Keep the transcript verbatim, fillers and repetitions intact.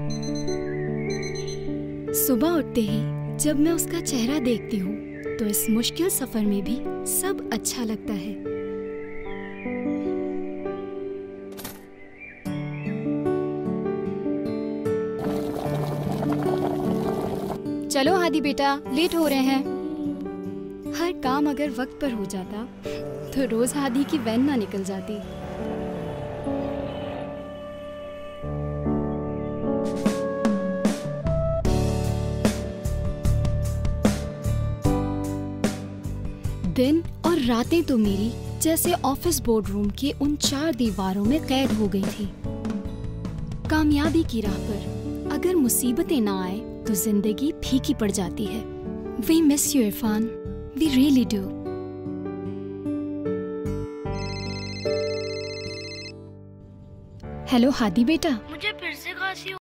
सुबह उठते ही जब मैं उसका चेहरा देखती हूँ तो इस मुश्किल सफर में भी सब अच्छा लगता है। चलो हादी बेटा, लेट हो रहे हैं। हर काम अगर वक्त पर हो जाता तो रोज हादी की वैन ना निकल जाती। दिन और रातें तो मेरी जैसे ऑफिस बोर्ड रूम के उन चार दीवारों में कैद हो गई थी। कामयाबी की राह पर अगर मुसीबतें ना आए तो जिंदगी फीकी पड़ जाती है। We miss you, Irfan. We really do. Hello Hadi बेटा। मुझे फिर से खांसी